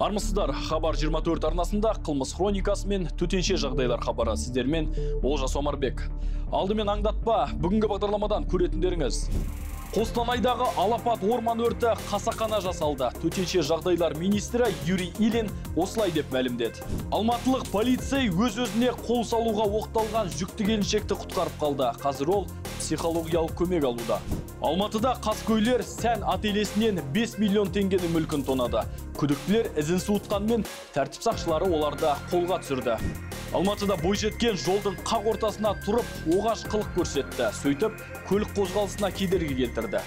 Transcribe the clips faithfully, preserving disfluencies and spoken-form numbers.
Армысыздар, Хабар жиырма төрт арнасында қылмыс хроникасы мен төтенше жағдайлар хабары сіздермен Олжас Омарбек. Алдымен аңдатпа, бүгінгі бағдарламадан көретіндеріңіз. Қостанайдағы алапат орман өрті қасақана жасалды. Төтенше жағдайлар министрі Юрий Ильин осылай деп мәлімдеді. Алматылық полицей өз-өзіне қол салуға оқталған жүкті келіншекті құтқарып қалды. Қазір ол психологиялық көмек алуда. Алматыда қаскөйлер сән ателесінен бес миллион теңгенің мүлкін тонады. Күдіктілер ізін суытқанмен тәртіп сақшылары оларды қолға түсірді. Алматыда бойжеткен жолдың қақ ортасына тұрып, оғаш қылық көрсетті. Сөйтіп, көлік қозғалысына кедергі келтірді.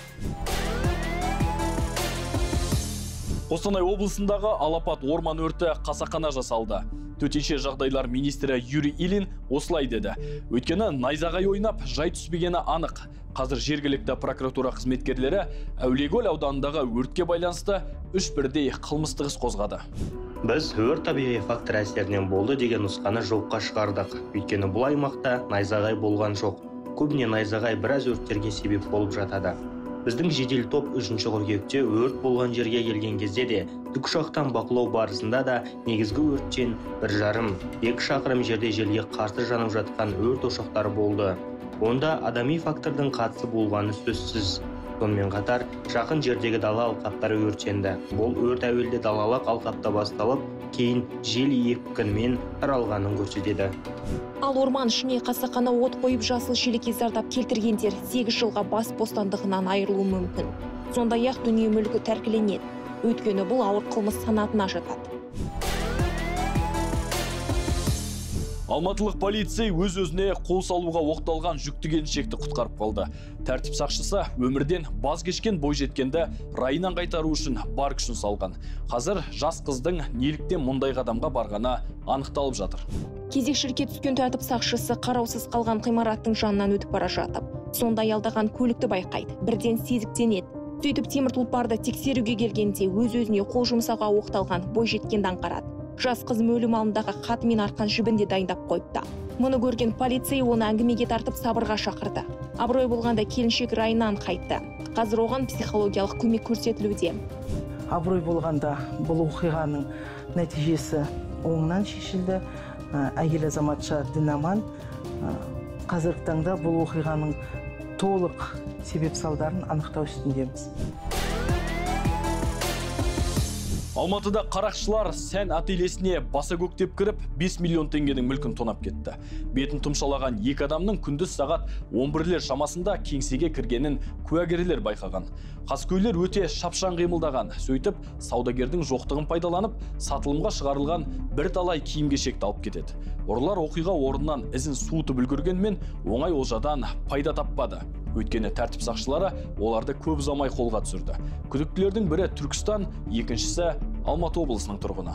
Қостанай облысындағы алапат орман өрті қасақана жасалды. Төтенше жағдайлар министрі Юрий Ильин осылай деді. Өйткені найзағай ойнап, жай түспегені анық. Қазір жергілікті прокуратура қызметкерлері Әулиекөл ауданындағы өртке байланысты үш бірдей қылмыстық іс қозғады. Біз өрт табиғи фактор әсерінен болды деген нұсқаны жоққа шығардық. Өйткені бұл аймақта найзағай болған жоқ. Көбіне найзағай біраз өрттерге себеп болып жатады. Біздің жедел топ үшінші қыркүйекте өрт болған жерге келген кезде де тікұшақтан бақылау барысында да негізгі өрттен бір жарым екі шақырым жерде желге қарсы жанып жатқан өрт ошақтары болды. Онда адами фактордың қатысы болғаны сөзсіз. Сонымен қатар, жақын жердегі дала алқаптары өртенді. Бұл өрт әуелде далалық алқапта басталып, кейін жел екпінмен таралғанын көрсетеді. Ал орман ішіне қасақана от қойып жасыл желекке зардап келтіргендер сегіз жылға бас бостандығынан айырылуы мүмкін. Сондай-ақ дүние мүлкі тәркіленеді. Өйткені бұл ауыр қылмыс санатына жатады. Алматылық полицей өз-өзіне қол салуға оқталған жүкті келіншекті құтқарып қалды. Тәртіп сақшысы өмірден баз кешкен бойжеткенді райынан қайтару үшін бар күшін салған. Қазір жас қыздың неліктен мұндай қадамға барғаны анықталып жатыр. Кезекшілікке түскен тәртіп сақшысы қараусыз қалған ғимараттың жанынан өтіп бара жатып, сонда аялдаған көлікті байқайды, бірден сезіктенеді. Сөйтіп темір тұлпарды тексеруге келгенде өз-өзіне қол жұмсауға оқталған бойжеткенді аңғарады. Жас қыз өлім алдындағы хаты мен арқан жібінде дайындап қойыпты. Мұны көрген полицей оны әңгімеге тартып сабырға шақырды. Абырой болғанда келіншек райынан қайтты. Қазір оған психологиялық көмек көрсетілуде. Абырой болғанда бұл оқиғаның нәтижесі оңынан шешілді. Әйел азаматша дін аман. Қазіргі таңда бұл оқиғаның толық себеп салдарын анықтау үстіндеміз. Алматыда қарақшылар сән ателесіне баса көктеп кіріп бес миллион теңгенің мүлкін тонап кетті. Бетін тұмшалаған екі адамның күндіз сағат он бірлер шамасында кеңсеге кіргенін куәгерлер байқаған. Қаскөйлер өте шапшаң қимылдаған. Сөйтіп, саудагердің жоқтығын пайдаланып, сатылымға шығарылған бір талай киім-кешекті алып кетеді. Ұрылар оқиға орнынан ізін суытып үлгергенмен оңай олжадан пайда таппады. Өйткені тәртіп сақшылары оларды көп ұзамай қолға түсірді. Күдіктілердің бірі Түркістан, екіншісі Алматы облысының тұрғыны.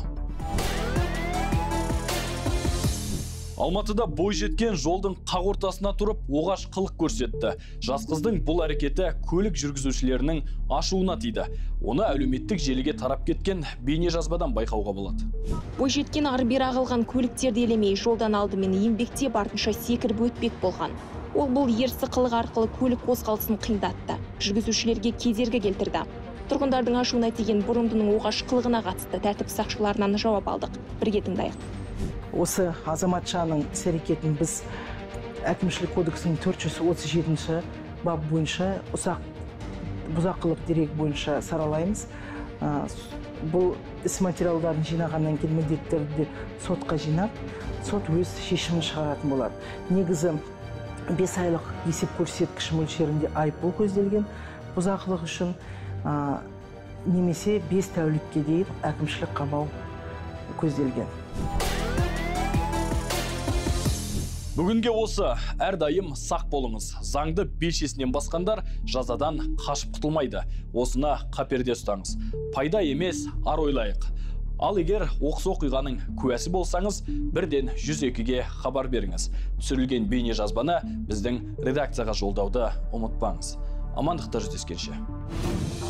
Алматыда бойжеткен жолдың қақ ортасына тұрып, оғаш қылық көрсетті. Жас қыздың бұл әрекеті көлік жүргізушілерінің ашуына тиді. Оны әлеуметтік желіге тарап кеткен бейне жазбадан байқауға болады. Бойжеткен ары-бері ағылған көліктерді елемей жолдан алдымен еңбектеп артынша секіріп өтпек болған. Ол бұл ерсі қылық арқылы көлік қозғалысын қиындатты. Жүргізушілерге кедергі келтірді. Тұрғындардың ашуына тиген бұрымдының оғаш қылығына қатысты тәртіп сақшыларынан жауап алдық. Бірге тыңдайық. Осы азаматшаның іс-әрекетін біз әкімшілік кодексінің төрт жүз отыз жетінші бап бойынша ұсақ бұзақылық дерек бойынша саралаймыз. Бұл іс материалдарын жинағаннан кейін міндеттерді сотқа жинап, сот өз шешімін шығаратын болады. Негізі бес айлық есеп көрсеткіш мөлшерінде айыппұл көзделген бұзақылық үшін, немесе бес тәулікке дейін әкімшілік қамау көзделген. Бүгінге осы, әрдайым сақ болыңыз. Заңды белшесінен басқандар жазадан қашып құтылмайды. Осына қаперде ұстаңыз. Пайда емес, ар ойлайық. Ал егер оқыс оқиғаның куәсі болсаңыз, бірден жүз екіге хабар беріңіз. Түсірілген бейне жазбаны біздің редакцияға жолдауды ұмытпаңыз. Амандықта жүздескенше.